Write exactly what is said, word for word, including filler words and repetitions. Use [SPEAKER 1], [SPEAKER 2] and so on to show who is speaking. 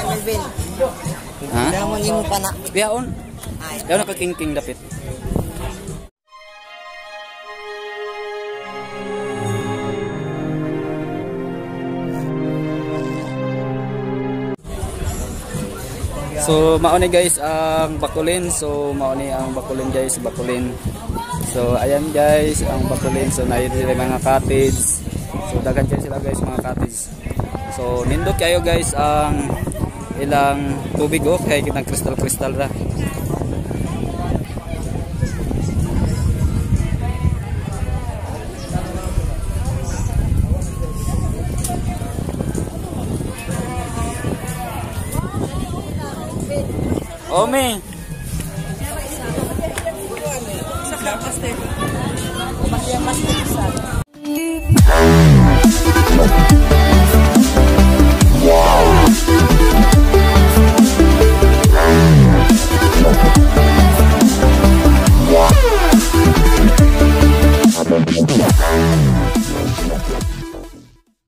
[SPEAKER 1] Melvin.
[SPEAKER 2] Ha?
[SPEAKER 1] Kaya mo nimo pa na.
[SPEAKER 2] Biyaon. Daw nakakingking dapit. So mauni guys ang bakulin. So mauni ang bakulin guys, bakulin. So ayan guys ang bakulin. So naayun sila mga cottage. So dagan kayo sila guys mga cottage. So nindot kayo guys ang ilang tubig oh kay kitang kristal-kristal ra. Omi.
[SPEAKER 3] Wow.